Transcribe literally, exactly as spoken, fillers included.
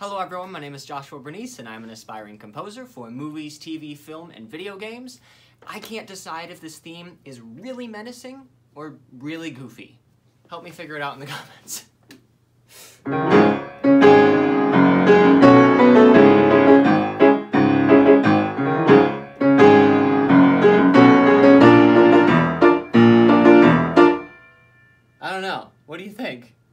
Hello everyone, my name is Joshua Bernice and I'm an aspiring composer for movies, T V, film, and video games. I can't decide if this theme is really menacing or really goofy. Help me figure it out in the comments. I don't know. What do you think?